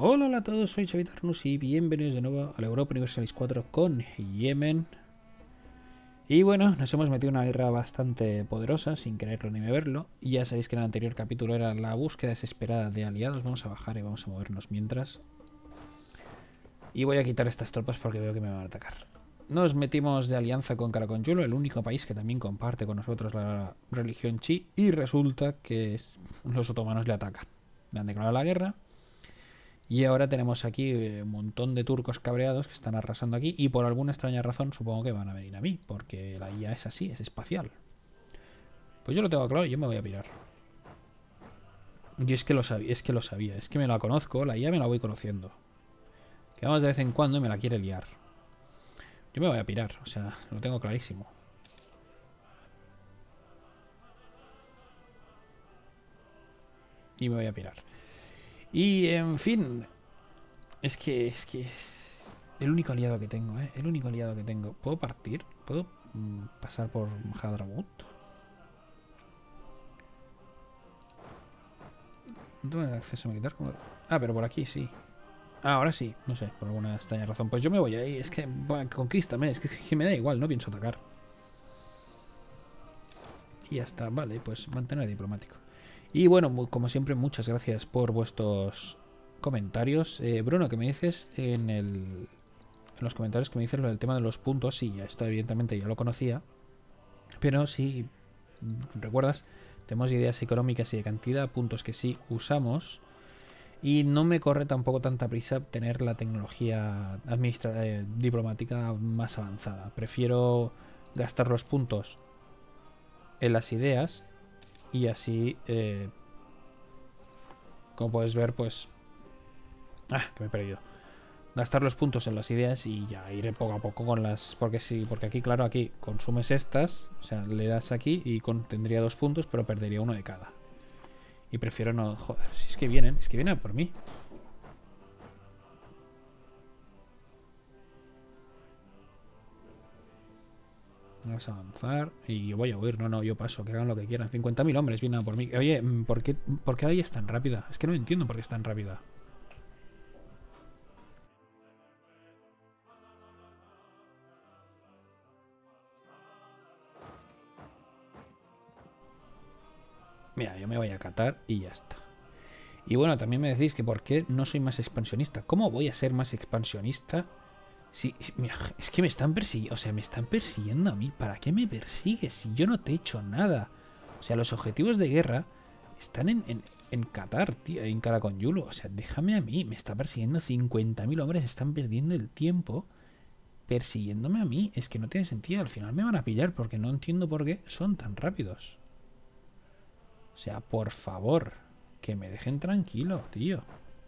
Hola a todos, soy Xavitarnus y bienvenidos de nuevo a la Europa Universalis 4 con Yemen. Y bueno, nos hemos metido en una guerra bastante poderosa, sin quererlo ni beberlo. Y ya sabéis que en el anterior capítulo era la búsqueda desesperada de aliados. Vamos a bajar y vamos a movernos mientras. Y voy a quitar estas tropas porque veo que me van a atacar. Nos metimos de alianza con Caraconjulo, el único país que también comparte con nosotros la religión chi. Y resulta que los otomanos le atacan. Le han declarado la guerra. Y ahora tenemos aquí un montón de turcos cabreados que están arrasando aquí y por alguna extraña razón supongo que van a venir a mí, porque la IA es así, es espacial. Pues yo lo tengo claro y yo me voy a pirar. Yo es que lo sabía, es que me la conozco, la IA me la voy conociendo. Que vamos de vez en cuando y me la quiere liar. Yo me voy a pirar, o sea, lo tengo clarísimo. Y me voy a pirar. Y en fin, es que el único aliado que tengo, el único aliado que tengo. ¿Puedo partir? ¿Puedo pasar por Hadramut? No tengo acceso militar. Ah, pero por aquí sí. Ah, ahora sí. No sé, por alguna extraña razón. Pues yo me voy ahí. Es que, bueno, conquístame. Es que me da igual. No pienso atacar. Y ya está. Vale, pues mantener diplomático. Y bueno, como siempre, muchas gracias por vuestros comentarios. Bruno, que me dices en los comentarios que me dices lo del tema de los puntos. Sí, ya esto evidentemente ya lo conocía. Pero si recuerdas, tenemos ideas económicas y de cantidad de puntos que sí usamos. Y no me corre tampoco tanta prisa tener la tecnología diplomática más avanzada. Prefiero gastar los puntos en las ideas y así, como puedes ver, pues... Ah, que me he perdido. Gastar los puntos en las ideas y ya iré poco a poco con las... Porque sí, porque aquí, claro, aquí consumes estas, o sea, le das aquí y tendría 2 puntos, pero perdería uno de cada. Y prefiero no... Joder, si es que vienen por mí. Vamos a avanzar y yo voy a huir. No, yo paso, que hagan lo que quieran. 50.000 hombres vienen a por mí. Oye, ¿por qué ahí es tan rápida? Es que no entiendo por qué es tan rápida. Mira, yo me voy a Qatar y ya está. Y bueno, también me decís que por qué no soy más expansionista. ¿Cómo voy a ser más expansionista? Mira, es que me están persiguiendo. O sea, me están persiguiendo a mí. ¿Para qué me persigues si yo no te he hecho nada? O sea, los objetivos de guerra están en Qatar, tío, en Caraconjulo. O sea, déjame a mí. Me está persiguiendo 50.000 hombres. Están perdiendo el tiempo persiguiéndome a mí. Es que no tiene sentido. Al final me van a pillar porque no entiendo por qué son tan rápidos. O sea, por favor, que me dejen tranquilo, tío.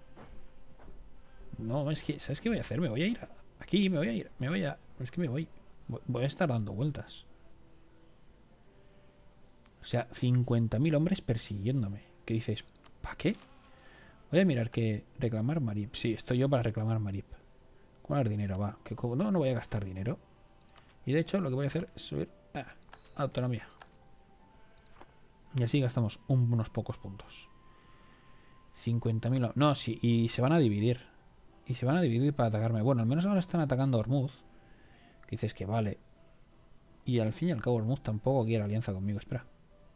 No, es que, ¿sabes qué voy a hacer? Me voy a ir aquí, me voy a... Es que me voy a estar dando vueltas. O sea, 50.000 hombres persiguiéndome. ¿Qué dices? ¿Para qué? Voy a mirar que reclamar Marip. Sí, estoy yo para reclamar Marip. ¿Cuál dinero va? Que no voy a gastar dinero. Y de hecho, lo que voy a hacer es subir autonomía. Y así gastamos unos pocos puntos. 50.000... No, sí, y se van a dividir. Y se van a dividir para atacarme. Bueno, al menos ahora están atacando a Hormuz. Que dices que vale. Y al fin y al cabo Hormuz tampoco quiere alianza conmigo. Espera.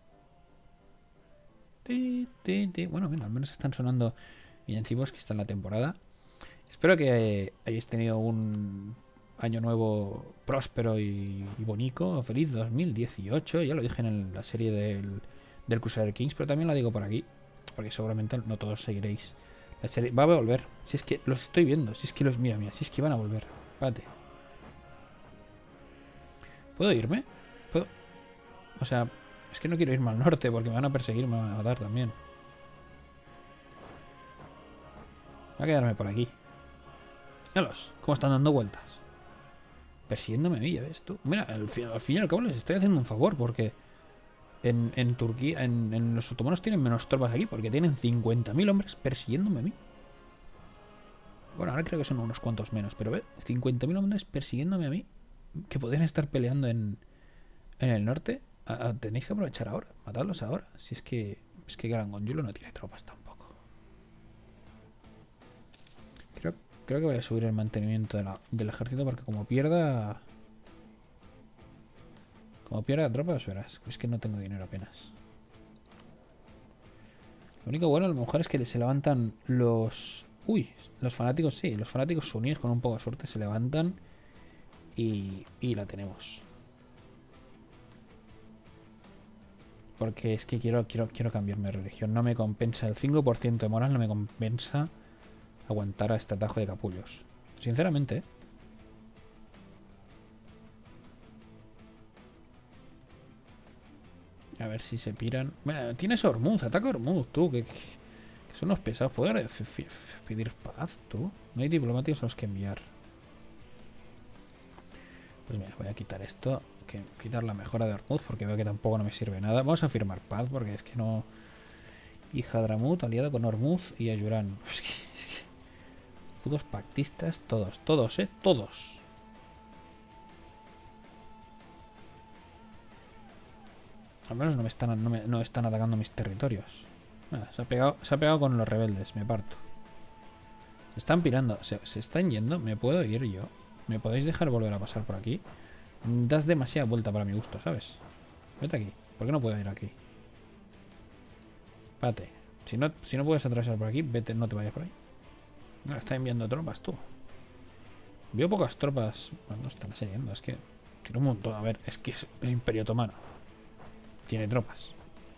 Bueno, mira, al menos están sonando villancicos que está en la temporada. Espero que hayáis tenido un año nuevo próspero y bonito. Feliz 2018. Ya lo dije en la serie del Crusader Kings, pero también lo digo por aquí. Porque seguramente no todos seguiréis. La serie va a volver. Si es que los estoy viendo. Si es que los... Mira, si es que van a volver. Espérate. ¿Puedo irme? ¿Puedo? O sea, es que no quiero irme al norte porque me van a perseguir, me van a matar también. Voy a quedarme por aquí. Míralos, cómo están dando vueltas. Persiguiéndome a mí, ya ves tú. Mira, al fin y al cabo les estoy haciendo un favor porque en Turquía, en los otomanos tienen menos tropas aquí porque tienen 50.000 hombres persiguiéndome a mí. Bueno, ahora creo que son unos cuantos menos, pero ve, 50.000 hombres persiguiéndome a mí que podrían estar peleando en el norte. Tenéis que aprovechar ahora, matarlos ahora. Si es que Caraconjulo no tiene tropas tampoco. Creo que voy a subir el mantenimiento del ejército porque como pierda... Como pierda tropas, verás. Es que no tengo dinero apenas. Lo único bueno a lo mejor es que se levantan los... Uy, los fanáticos sí. Los fanáticos unidos con un poco de suerte se levantan y la tenemos. Porque es que quiero cambiarme de religión. No me compensa. El 5% de moral no me compensa aguantar a este atajo de capullos. Sinceramente, ¿eh? A ver si se piran. Bueno, tienes Hormuz. Ataca Hormuz, tú. Que son unos pesados. ¿Puedes pedir paz, tú? No hay diplomáticos a los que enviar. Pues mira, voy a quitar esto. Quitar la mejora de Hormuz porque veo que tampoco no me sirve nada. Vamos a firmar paz porque es que no... Y Hadramut aliado con Hormuz y Ayurán. Es que putos pactistas, todos, todos, todos. Al menos no me están atacando mis territorios. Nada, se ha pegado con los rebeldes, me parto. Se están pirando, se están yendo. ¿Me puedo ir yo? ¿Me podéis dejar volver a pasar por aquí? Das demasiada vuelta para mi gusto, ¿sabes? Vete aquí. ¿Por qué no puedo ir aquí? Pate. Si no puedes atravesar por aquí, vete, no te vayas por ahí. Está enviando tropas, tú. Veo pocas tropas. Bueno, no están siguiendo, es que tiene un montón. A ver, es que es el Imperio Otomano. Tiene tropas.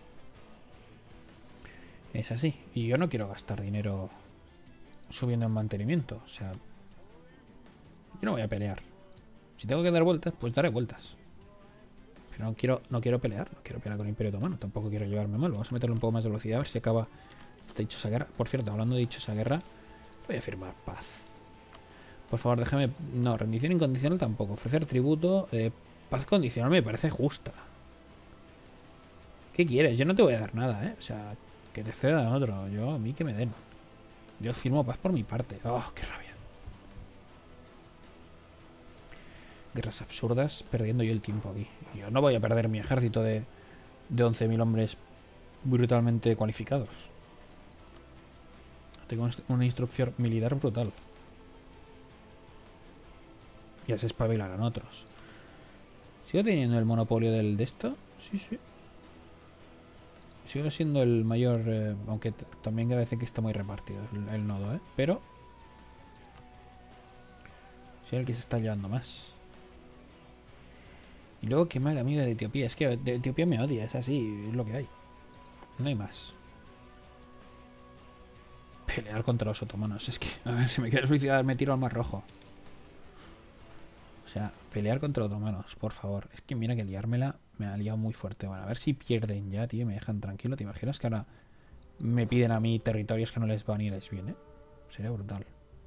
Es así. Y yo no quiero gastar dinero subiendo en mantenimiento. O sea, yo no voy a pelear. Si tengo que dar vueltas, pues daré vueltas. Pero no quiero pelear. No quiero pelear con el Imperio Otomano. Tampoco quiero llevarme mal. Vamos a meterle un poco más de velocidad a ver si acaba esta dichosa guerra. Por cierto, hablando de dichosa guerra, voy a firmar paz. Por favor, déjame... No, rendición incondicional tampoco. Ofrecer tributo. Paz condicional me parece justa. ¿Qué quieres? Yo no te voy a dar nada, ¿eh? O sea, que te cedan otro. A mí que me den. Yo firmo paz por mi parte. ¡Oh, qué rabia! Guerras absurdas, perdiendo yo el tiempo aquí. Yo no voy a perder mi ejército de 11.000 hombres brutalmente cualificados. Tengo una instrucción militar brutal. Ya se espabilarán otros. ¿Sigo teniendo el monopolio de esto? Sí, sí. Sigo siendo el mayor, aunque también a veces que está muy repartido el nodo, ¿eh? Pero soy el que se está llevando más. Y luego que me haga amigo de Etiopía. Es que de Etiopía me odia, es así, es lo que hay. No hay más. Pelear contra los otomanos. Es que, a ver, si me quiero suicidar me tiro al Mar Rojo. O sea, pelear contra los otomanos, por favor. Es que mira que liármela me ha liado muy fuerte. Bueno, a ver si pierden ya, tío, me dejan tranquilo. ¿Te imaginas que ahora me piden a mí territorios que no les van y les viene? Sería brutal.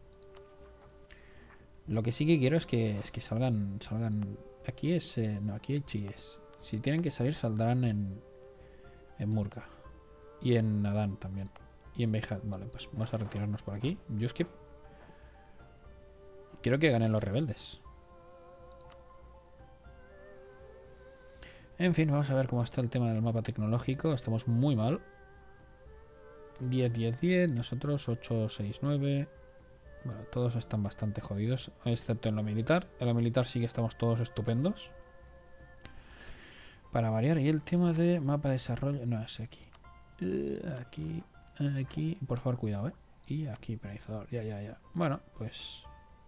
Lo que sí que quiero es que salgan... Aquí es... no, aquí hay chies. Si tienen que salir, saldrán en Murka. Y en Adán también. Y en Beihat. Vale, pues vamos a retirarnos por aquí. Yo es que... quiero que ganen los rebeldes. En fin, vamos a ver cómo está el tema del mapa tecnológico. Estamos muy mal. 10, 10, 10. Nosotros 8, 6, 9... Bueno, todos están bastante jodidos, excepto en lo militar. En lo militar sí que estamos todos estupendos. Para variar. Y el tema de mapa de desarrollo... No, es aquí. Aquí. Por favor, cuidado, ¿eh? Y aquí, penalizador. Ya. Bueno, pues...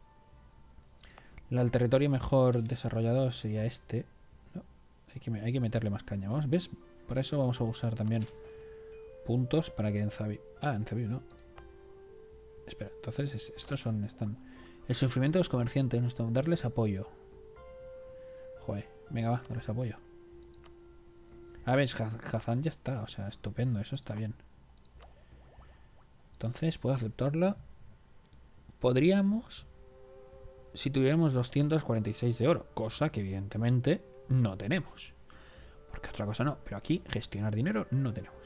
el territorio mejor desarrollado sería este. No, hay que meterle más caña. Vamos, ¿ves? Por eso vamos a usar también puntos para que en Zabi... Ah, en Zabi no. Espera, entonces estos están... El sufrimiento de los comerciantes, darles apoyo. Joder, venga va, darles apoyo. A ver, Hazán ya está, o sea, estupendo, eso está bien. Entonces, ¿puedo aceptarla? Podríamos, si tuviéramos 246 de oro, cosa que evidentemente no tenemos. Porque otra cosa no, pero aquí gestionar dinero no tenemos.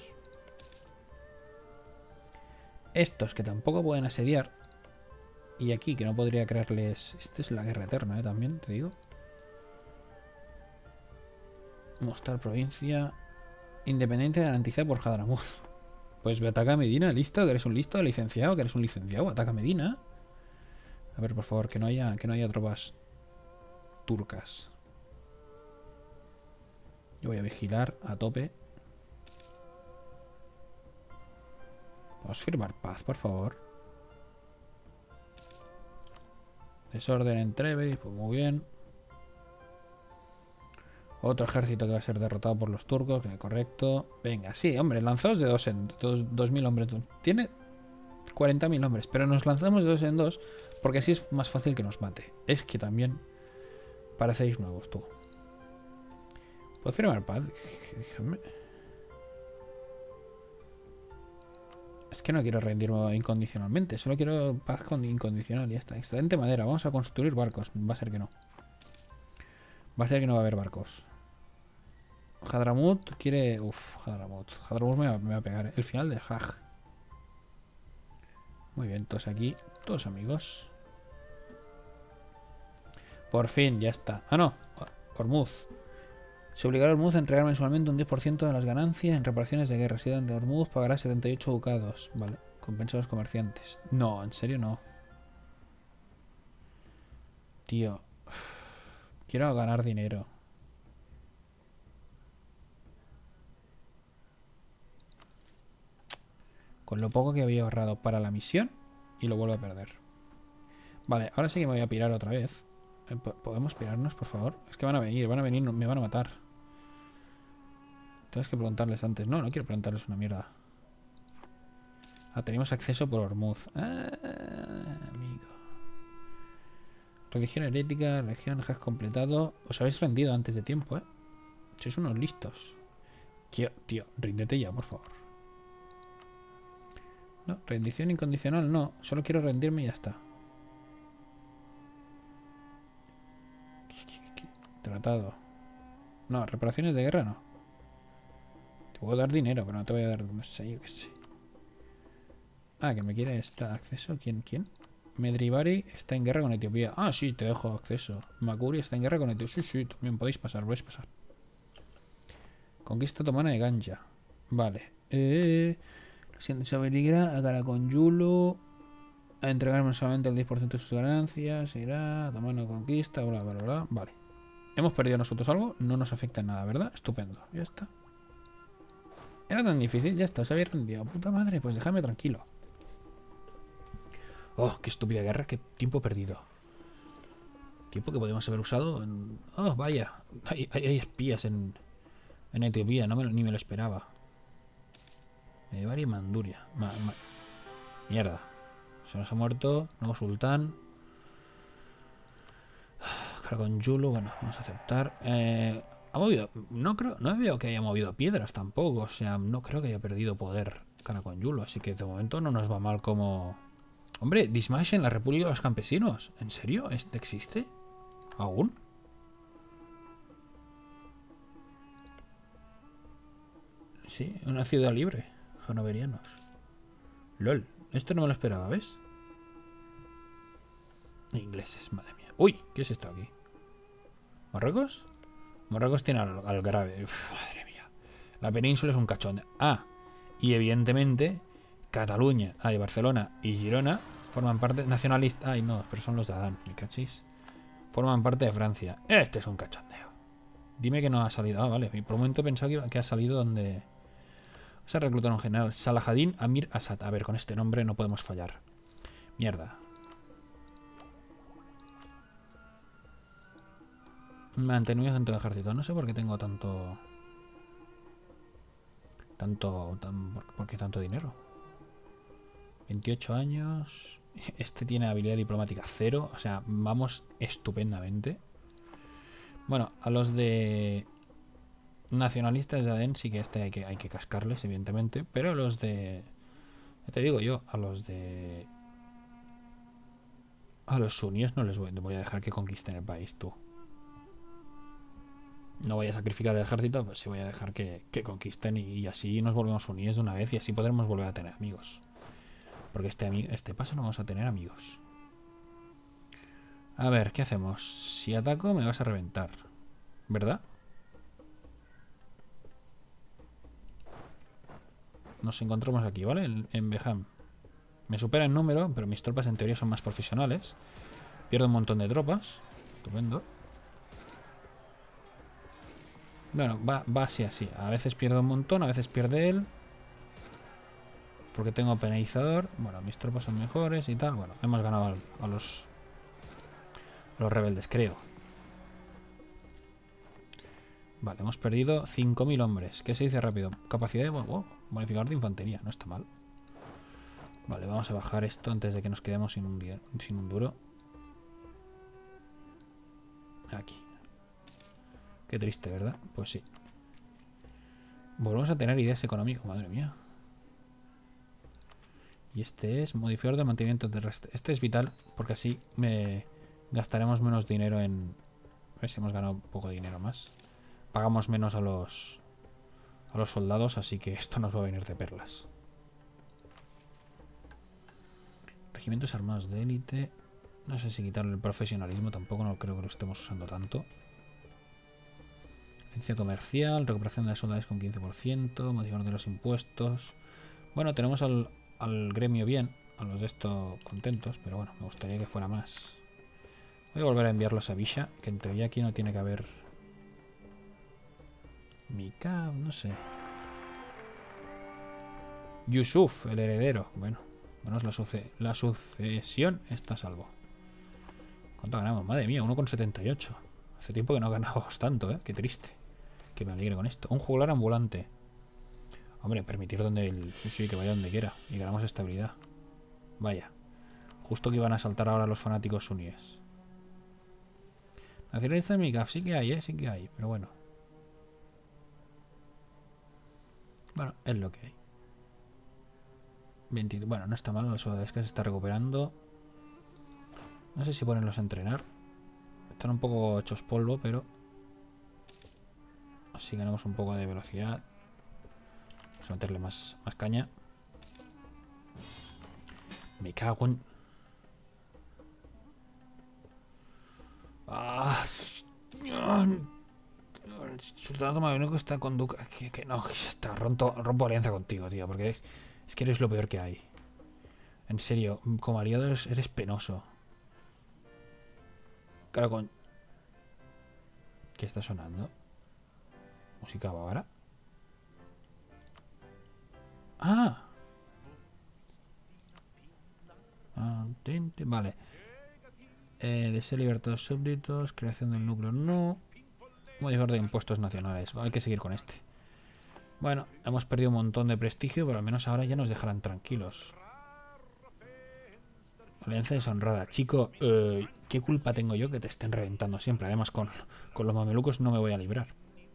Estos que tampoco pueden asediar. Y aquí que no podría crearles... Esta es la guerra eterna, también, te digo. Mostrar provincia. Independencia garantizada por Hadramut. Pues ataca a Medina, listo, que eres un listo, licenciado, que eres un licenciado. Ataca a Medina. A ver, por favor, que no haya tropas turcas. Yo voy a vigilar a tope. ¿Podemos firmar paz, por favor? Desorden en Treves, pues muy bien. Otro ejército que va a ser derrotado por los turcos, que correcto. Venga, sí, hombre, lanzaos de 2.000 hombres. Tiene 40.000 hombres, pero nos lanzamos de 2 en 2 porque así es más fácil que nos mate. Es que también parecéis nuevos, tú. ¿Puedo firmar paz? Déjame. Es que no quiero rendirme incondicionalmente, solo quiero paz incondicional y ya está. Excelente madera, vamos a construir barcos. Va a ser que no. Va a ser que no va a haber barcos. Hadramut quiere... Uf, Hadramut. Hadramut me va a pegar. El final de Haj. Muy bien, todos aquí. Todos amigos. Por fin, ya está. Ah, no. Hormuz. Se obligará a Hormuz a entregar mensualmente un 10% de las ganancias en reparaciones de guerra. Si de Hormuz pagará 78 ducados. Vale. Compensa a los comerciantes. No, en serio no. Tío. Quiero ganar dinero. Con lo poco que había ahorrado para la misión y lo vuelvo a perder. Vale, ahora sí que me voy a pirar otra vez. ¿Podemos pirarnos, por favor? Es que van a venir, me van a matar. Tienes que preguntarles antes. No, no quiero preguntarles una mierda. Ah, tenemos acceso por Hormuz. Ah, amigo. Religión herética, religión has completado. Os habéis rendido antes de tiempo, ¿eh? Sois unos listos. Tío, ríndete ya, por favor. No, rendición incondicional no. Solo quiero rendirme y ya está. Tratado. No, reparaciones de guerra no. Te puedo dar dinero, pero no te voy a dar... No sé, yo qué sé. Ah, que me quiere esta acceso. ¿Quién? Medribari está en guerra con Etiopía. Ah, sí, te dejo acceso. Makuri está en guerra con Etiopía. Sí, también podéis pasar, Conquista otomana de Ganja. Vale. Presidente Sabeligra, a Karakonyulu. A entregarme solamente el 10% de sus ganancias. Irá, otomana conquista, bla, bla, bla. Vale. ¿Hemos perdido nosotros algo? No nos afecta en nada, ¿verdad? Estupendo. Ya está. Era tan difícil, ya está. Os habéis rendido. Puta madre, pues dejadme tranquilo. Oh, qué estúpida guerra, qué tiempo perdido. Tiempo que podemos haber usado en... Oh, vaya. Hay espías en Etiopía, ni me lo esperaba. Medibari y Manduria. Mierda. Se nos ha muerto. Nuevo sultán. Karakonyulu, bueno, vamos a aceptar. Ha movido... No veo que haya movido piedras tampoco. O sea, no creo que haya perdido poder Karakonyulu. Así que de momento no nos va mal como... Hombre, Dismash en la República de los Campesinos. ¿En serio? ¿Este existe? ¿Aún? Sí, una ciudad libre. Hanoverianos. LOL. Esto no me lo esperaba, ¿ves? Ingleses, madre mía. Uy, ¿qué es esto aquí? ¿Marruecos? Marruecos tiene al grave. Uf, madre mía. La península es un cachón. Ah, y evidentemente Cataluña, Barcelona y Girona forman parte... Nacionalistas... Ay, no, pero son los de Adán, me cachis. Forman parte de Francia. Este es un cachondeo. Dime que no ha salido. Ah, vale. Por un momento he pensado que ha salido donde... Se reclutaron un general. Salahadin Amir Assad. A ver, con este nombre no podemos fallar. Mierda. Mantenimiento dentro del ejército. No sé por qué tengo tanto... ¿Por qué tanto dinero? 28 años. Este tiene habilidad diplomática 0. O sea, vamos estupendamente. Bueno, a los de nacionalistas de Adén sí que hay que cascarles, evidentemente. Pero a los de... Ya te digo yo, a los suníes no les voy a dejar que conquisten el país, tú. No voy a sacrificar el ejército, pues sí voy a dejar que conquisten y así nos volvemos suníes de una vez y así podremos volver a tener amigos. Porque este paso no vamos a tener amigos. A ver, ¿qué hacemos? Si ataco me vas a reventar, ¿verdad? Nos encontramos aquí, ¿vale? En Beham. Me supera en número, pero mis tropas en teoría son más profesionales. Pierdo un montón de tropas. Estupendo. Bueno, va así, así. A veces pierdo un montón, a veces pierde él. Porque tengo penalizador. Bueno, mis tropas son mejores y tal. Bueno, hemos ganado a los rebeldes, creo. Vale, hemos perdido 5.000 hombres. ¿Qué se dice rápido? Capacidad de... bonificador de infantería. No está mal. Vale, vamos a bajar esto antes de que nos quedemos sin un duro. Aquí. Qué triste, ¿verdad? Pues sí. Volvemos a tener ideas económicas. Madre mía. Y este es modificador de mantenimiento terrestre. Este es vital porque así gastaremos menos dinero en... A ver si hemos ganado un poco de dinero más. Pagamos menos a los soldados, así que esto nos va a venir de perlas. Regimientos armados de élite. No sé si quitarle el profesionalismo, tampoco no creo que lo estemos usando tanto. Eficiencia comercial, recuperación de las soldados con 15%, modificador de los impuestos. Bueno, tenemos al gremio bien, a los de estos contentos, pero bueno, me gustaría que fuera más. Voy a volver a enviarlos a Villa, que en teoría aquí no tiene que haber... Mika, no sé. Yusuf, el heredero. Bueno, menos la sucesión está a salvo. ¿Cuánto ganamos? Madre mía, 1,78. Hace tiempo que no ganamos tanto, ¿eh? Qué triste. Que me alegre con esto. Un juglar ambulante. Hombre, permitir que vaya donde quiera. Y ganamos estabilidad. Vaya. Justo que iban a saltar ahora los fanáticos suníes. Nacionalista de Mikaf, sí que hay, sí que hay. Pero bueno. Bueno, es lo que hay. Bueno, no está mal. La Sudesca se está recuperando. No sé si ponerlos a entrenar. Están un poco hechos polvo, pero... Así ganamos un poco de velocidad. Vamos a meterle más caña. Me cago en... El sultanato mameluco está con Duca. Que no, ya está. Rompo alianza contigo, tío. Porque es que eres lo peor que hay. En serio, como aliado eres penoso. Claro, con... ¿Qué está sonando? ¿Música bávara? ¡Ah! Vale. Deseo libertad de los súbditos. Creación del núcleo, no. Modificador de impuestos nacionales. Hay que seguir con este. Bueno, hemos perdido un montón de prestigio, pero al menos ahora ya nos dejarán tranquilos. Alianza deshonrada. Chico, ¿qué culpa tengo yo que te estén reventando siempre? Además, con los mamelucos no me voy a librar.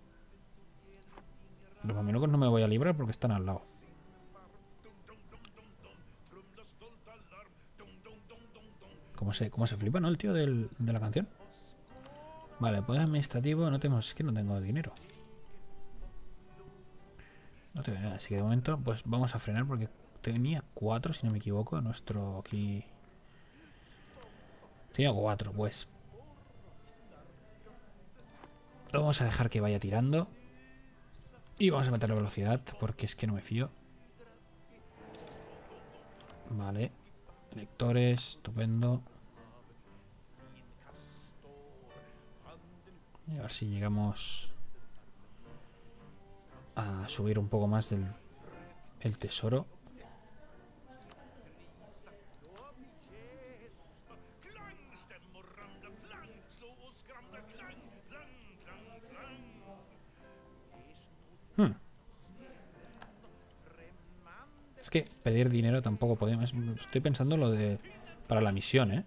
Los mamelucos no me voy a librar porque están al lado. ¿Cómo se flipa, no? El tío de la canción. Vale, poder administrativo no tenemos... Es que no tengo dinero. No tengo nada, así que de momento pues vamos a frenar porque tenía 4, si no me equivoco, nuestro aquí... Tenía 4, pues. Lo vamos a dejar que vaya tirando. Y vamos a meter la velocidad porque es que no me fío. Vale. Lectores, estupendo. Y a ver si llegamos a subir un poco más el tesoro. Es que pedir dinero tampoco podemos. Estoy pensando lo de... Para la misión, ¿eh?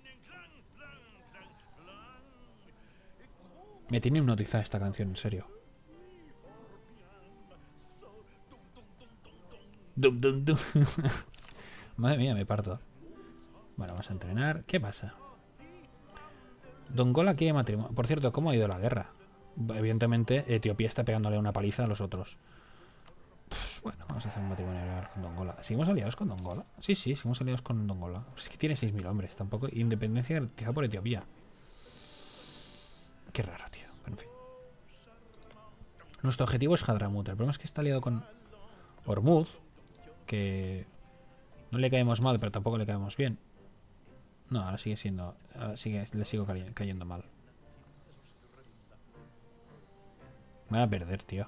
Me tiene hipnotizada esta canción, en serio. Dum, dum, dum. Madre mía, me parto. Bueno, vamos a entrenar. ¿Qué pasa? Dongola quiere matrimonio. Por cierto, ¿cómo ha ido la guerra? Evidentemente, Etiopía está pegándole una paliza a los otros. Bueno, vamos a hacer un matrimonio con Dongola. ¿Seguimos aliados con Dongola? Sí, seguimos aliados con Dongola. Es que tiene 6.000 hombres. Tampoco independencia garantizada por Etiopía. Qué raro, tío. Pero en fin. Nuestro objetivo es Hadramut. El problema es que está aliado con Hormuz, que No le caemos mal, pero tampoco le caemos bien. No, ahora sigue siendo... Ahora le sigo cayendo mal. Me van a perder, tío.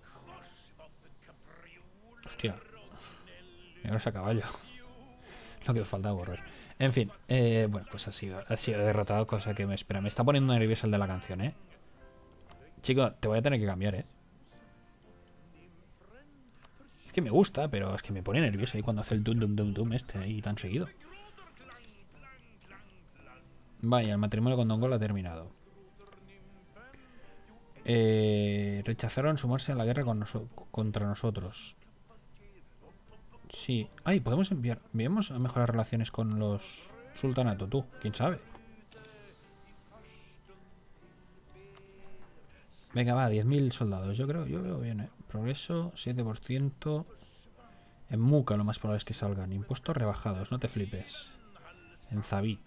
Hostia. Y ahora es a caballo. Lo que falta borrar. En fin, bueno, pues ha sido derrotado, cosa que me espera. Me está poniendo nervioso el de la canción, ¿eh? Chico, te voy a tener que cambiar, ¿eh? Es que me gusta, pero es que me pone nervioso ahí cuando hace el dum dum dum dum este ahí tan seguido. Vaya, el matrimonio con Don Gol ha terminado. Rechazaron sumarse a la guerra contra nosotros. Sí. Ay, podemos enviamos a mejorar relaciones con los sultanato, tú. ¿Quién sabe? Venga, va, 10.000 soldados. Yo veo bien, ¿eh? Progreso, 7%. En Muka lo más probable es que salgan. Impuestos rebajados, no te flipes. En Zabit.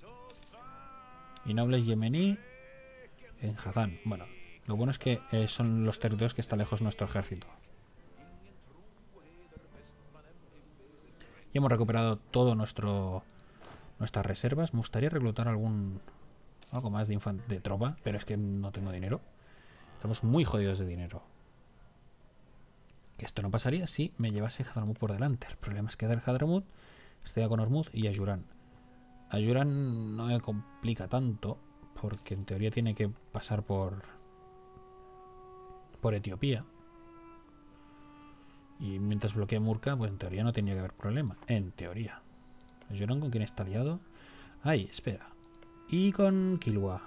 Y nobles yemení en Hazán. Bueno, lo bueno es que son los territorios que está lejos nuestro ejército. Y hemos recuperado todo nuestras reservas. Me gustaría reclutar algo más de tropa, pero es que no tengo dinero. Estamos muy jodidos de dinero. Que esto no pasaría si me llevase Hadramut por delante. El problema es que del Hadramut estoy con Hormuz y Ayurán. Ayurán no me complica tanto, porque en teoría tiene que pasar por Etiopía. Y mientras bloquee Murka, pues en teoría no tenía que haber problema. En teoría. Ayurán, ¿con quién está aliado? Ay, espera. Y con Kilwa.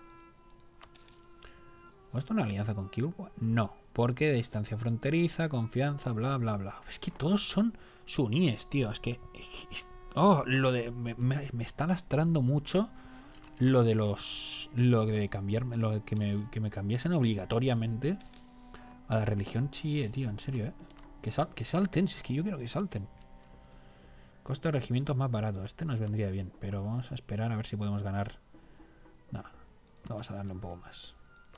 ¿O esto una alianza con Kilwa? No, porque de distancia fronteriza, confianza, bla, bla, bla. Es que todos son suníes, tío. Es que... Oh, lo de... Me está lastrando mucho lo de los... Lo de cambiarme... Lo de que me cambiasen obligatoriamente a la religión chií, tío. En serio, ¿eh? Que salten, si es que yo quiero que salten. Costo de regimientos más barato. Este nos vendría bien, pero vamos a esperar a ver si podemos ganar. Nada, vamos a darle un poco más.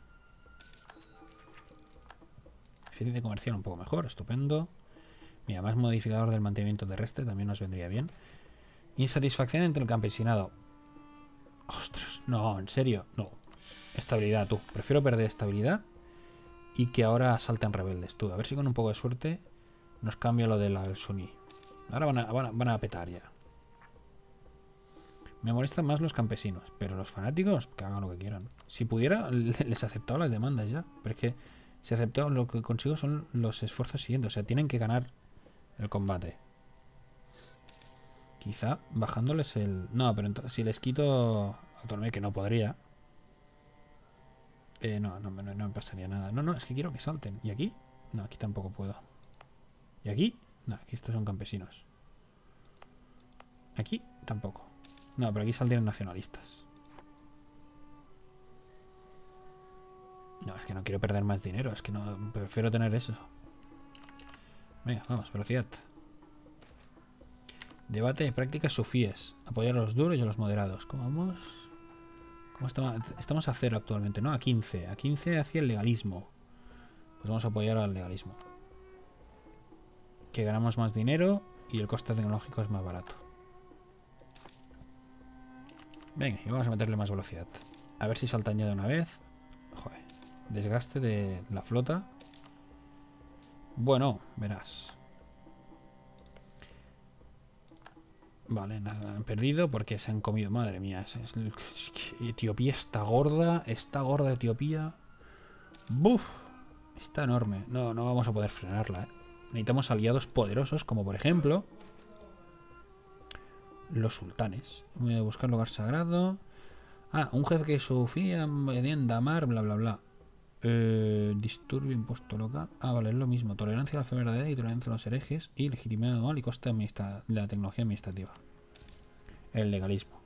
Eficiencia comercial un poco mejor, estupendo. Mira, más modificador del mantenimiento terrestre también nos vendría bien. Insatisfacción entre el campesinado. Ostras, no, en serio, no. Estabilidad, tú. Prefiero perder estabilidad y que ahora salten rebeldes, tú. A ver si con un poco de suerte nos cambia lo del suní. Ahora van a petar ya. Me molestan más los campesinos, pero los fanáticos, que hagan lo que quieran. Si pudiera, les aceptaba las demandas ya. Pero es que si aceptado, lo que consigo son los esfuerzos siguientes. O sea, tienen que ganar el combate. Quizá bajándoles el... No, pero entonces, si les quito autonomía, que no podría. No me pasaría nada. No, es que quiero que salten. ¿Y aquí? No, aquí tampoco puedo. ¿Y aquí? No, aquí estos son campesinos. Aquí tampoco. No, pero aquí saldrían nacionalistas. No, es que no quiero perder más dinero. Es que no, prefiero tener eso. Venga, vamos, velocidad. Debate de prácticas sufíes. Apoyar a los duros y a los moderados. ¿Cómo vamos? ¿Cómo estamos a 0 actualmente? No, a 15. A 15 hacia el legalismo. Pues vamos a apoyar al legalismo. Que ganamos más dinero y el coste tecnológico es más barato. Venga, y vamos a meterle más velocidad. A ver si saltan ya de una vez. Joder. Desgaste de la flota. Bueno, verás. Vale, nada, han perdido porque se han comido. Madre mía, Etiopía está gorda. Está gorda Etiopía. ¡Buf! Está enorme. No vamos a poder frenarla, ¿eh? Necesitamos aliados poderosos, como por ejemplo los sultanes. Voy a buscar lugar sagrado. Ah, un jefe que sufía en Damar, bla bla bla. Disturbio, impuesto local. Ah, vale, es lo mismo. Tolerancia a la fe verdadera y tolerancia a los herejes. Y legitimidad anual y coste de la tecnología administrativa. El legalismo.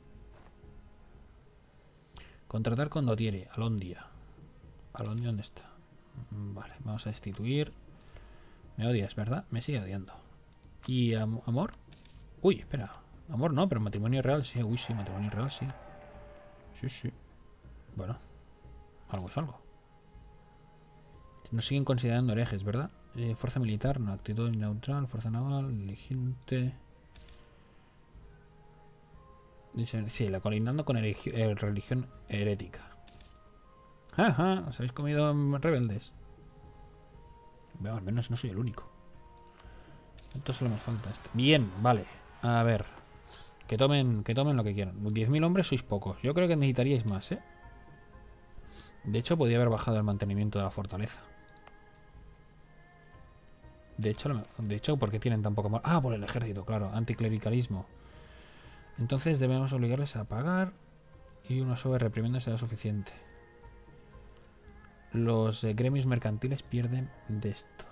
Contratar con Dotieri. Alondia. Alondia, ¿dónde está? Vale, vamos a destituir. Me odias, ¿verdad? Me sigue odiando. ¿Y amor? Uy, espera. Amor no, pero matrimonio real sí. Uy, sí, matrimonio real sí. Sí. Bueno, algo es algo. Nos siguen considerando herejes, ¿verdad? Fuerza militar, no. Actitud neutral, fuerza naval, inteligente. Dice, sí, la colindando con religión herética. Ajá, ¿os habéis comido rebeldes? Veo, al menos no soy el único. Esto solo me falta esto. Bien, vale. A ver. Que tomen lo que quieran. 10.000 hombres sois pocos. Yo creo que necesitaríais más, ¿eh? De hecho, podría haber bajado el mantenimiento de la fortaleza. De hecho, ¿por qué tienen tan poco? Ah, por el ejército, claro. Anticlericalismo. Entonces debemos obligarles a pagar. Y una sobrereprimienda será suficiente. Los gremios mercantiles pierden de esto.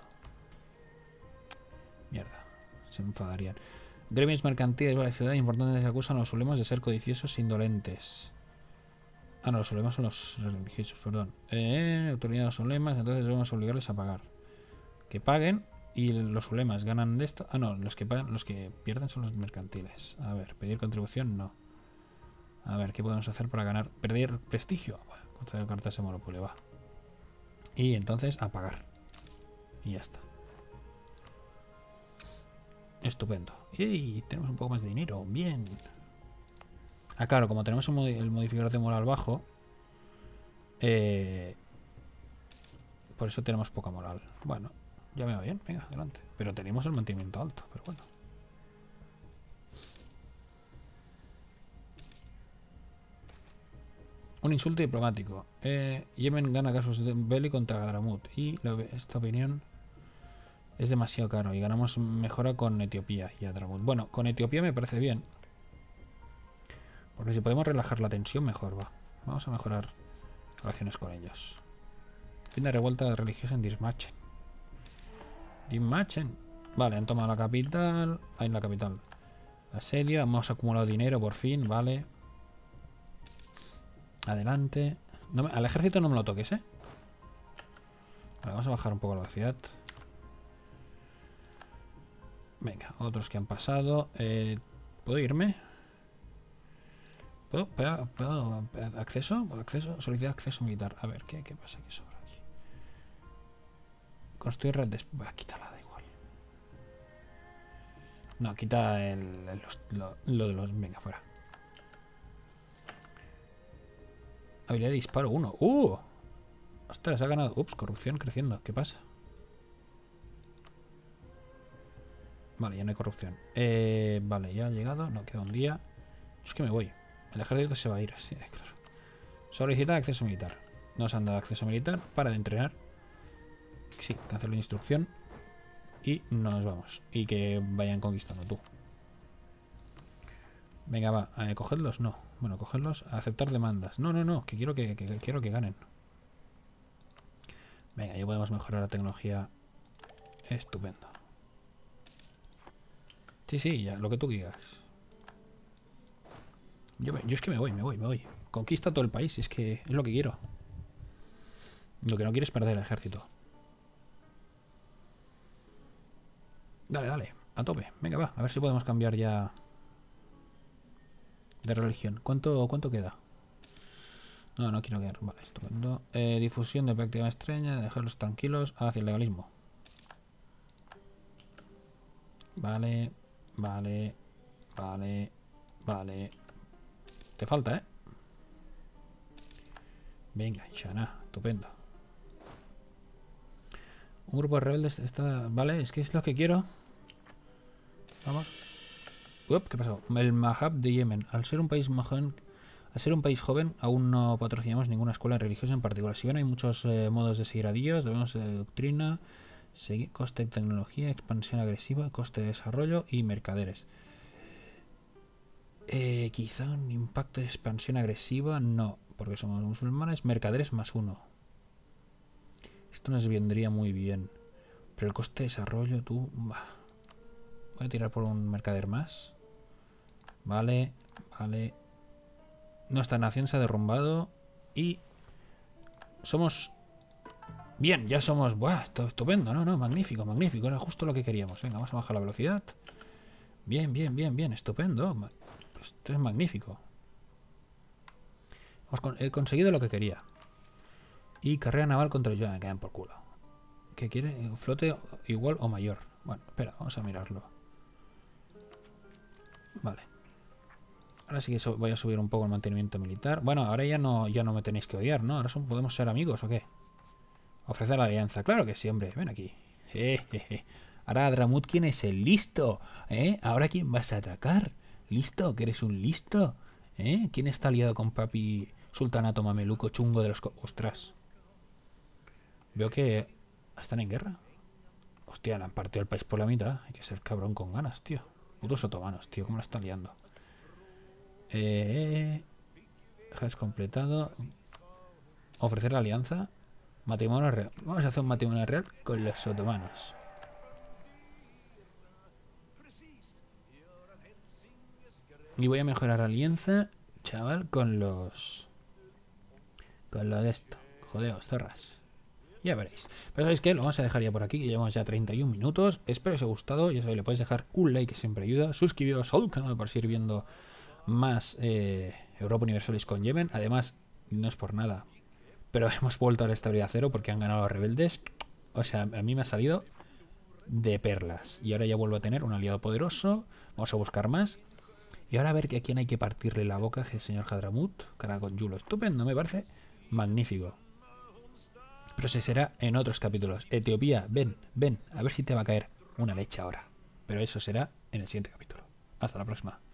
Mierda. Se enfadarían. Gremios mercantiles de la ciudad importantes acusan a los ulemas de ser codiciosos e indolentes. Ah, no, los ulemas son los religiosos, perdón. Autoridades ulemas, entonces debemos obligarles a pagar. Que paguen y los ulemas ganan de esto. Ah, no, los que pagan, los que pierden son los mercantiles. A ver, pedir contribución, no. A ver, ¿qué podemos hacer para ganar? Perder prestigio. Bueno, conceder cartas de monopolio, va. Y entonces a pagar. Y ya está. Estupendo. Y tenemos un poco más de dinero. Bien. Ah, claro, como tenemos el modificador de moral bajo, por eso tenemos poca moral. Bueno, ya me va bien. Venga, adelante. Pero tenemos el mantenimiento alto, pero bueno. Un insulto diplomático. Yemen gana casos de Belli contra Garamut. Y esta opinión es demasiado caro. Y ganamos mejora con Etiopía y Adramut. Bueno, con Etiopía me parece bien. Porque si podemos relajar la tensión, mejor va. Vamos a mejorar relaciones con ellos. Fin de revuelta religiosa en Dismachen. Dismachen. Vale, han tomado la capital. Ahí en la capital. Asedio. Hemos acumulado dinero por fin. Vale. Adelante. No al ejército no me lo toques, ¿eh? Vale, vamos a bajar un poco la velocidad. Venga, otros que han pasado. ¿Puedo irme? ¿Puedo? ¿Acceso? Solicitar acceso militar. A ver, ¿qué pasa? ¿Qué sobra aquí? Construir red de... quítala, da igual. No, quita lo de los... Venga, fuera. Habilidad de disparo 1. Ostras, ha ganado. Ups, corrupción creciendo. ¿Qué pasa? Vale, ya no hay corrupción. Vale, ya ha llegado. No, queda un día. Es que me voy. El ejército se va a ir. Sí, claro. Solicitar acceso militar. Nos han dado acceso militar para de entrenar. Sí, cancelo la instrucción. Y nos vamos. Y que vayan conquistando tú. Venga, va. ¿Cogedlos? No. Bueno, cogedlos. Aceptar demandas. No. Que quiero que ganen. Venga, ya podemos mejorar la tecnología. Estupendo. Sí, ya, lo que tú digas. Yo es que me voy. Conquista todo el país, es que es lo que quiero. Lo que no quiero es perder el ejército. Dale, a tope. Venga, va, a ver si podemos cambiar ya de religión. ¿Cuánto queda? No quiero quedar. Vale, estupendo. Difusión de práctica extraña, dejarlos tranquilos hacia el legalismo. Vale. Te falta, ¿eh? Venga, Shana, estupendo. Un grupo de rebeldes está... Vale, es que es lo que quiero. Vamos. ¿Qué pasó? El Mahab de Yemen. Al ser un país joven, aún no patrocinamos ninguna escuela religiosa en particular. Si bien hay muchos modos de seguir a Dios, debemos de doctrina, coste de tecnología, expansión agresiva, coste de desarrollo y mercaderes. Quizá un impacto de expansión agresiva, no, porque somos musulmanes. Mercaderes +1. Esto nos vendría muy bien. Pero el coste de desarrollo, tú... Bah. Voy a tirar por un mercader más. Vale. Nuestra nación se ha derrumbado. Y... somos... Bien, ya somos... Buah, estupendo, no, magnífico. Era justo lo que queríamos. Venga, vamos a bajar la velocidad. Bien, estupendo. Esto es magnífico. He conseguido lo que quería. Y carrera naval contra yo. Me quedan por culo. ¿Qué quiere? Un flote igual o mayor. Bueno, espera, vamos a mirarlo. Vale. Ahora sí que voy a subir un poco el mantenimiento militar. Bueno, ahora ya no me tenéis que odiar, ¿no? Ahora podemos ser amigos, ¿o qué? Ofrecer la alianza. Claro que sí, hombre. Ven aquí. Jejeje. Ahora, Dramut, ¿quién es el listo? ¿Eh? ¿Ahora quién vas a atacar? ¿Listo? ¿Que eres un listo? ¿Eh? ¿Quién está aliado con papi sultanato mameluco chungo de los... ¡Ostras! Veo que están en guerra. Hostia, le han partido el país por la mitad. Hay que ser cabrón con ganas, tío. Putos otomanos, tío. ¿Cómo la están liando? Has completado. Ofrecer la alianza. Matrimonio real. Vamos a hacer un matrimonio real con los otomanos. Y voy a mejorar la alianza, chaval, con los... Con lo de esto. Jodeos, zorras. Ya veréis. Pero ¿sabéis qué? Lo vamos a dejar ya por aquí, que llevamos ya 31 minutos. Espero que os haya gustado. Ya sabéis, le podéis dejar un like, que siempre ayuda. Suscribiros al canal para seguir viendo más Europa Universalis con Yemen. Además, no es por nada, pero hemos vuelto a la estabilidad cero porque han ganado los rebeldes. O sea, a mí me ha salido de perlas. Y ahora ya vuelvo a tener un aliado poderoso. Vamos a buscar más. Y ahora a ver que a quién hay que partirle la boca, que el señor Hadramut. Cara con Yulo. Estupendo, me parece magnífico. Pero ese será en otros capítulos. Etiopía, ven, ven. A ver si te va a caer una leche ahora. Pero eso será en el siguiente capítulo. Hasta la próxima.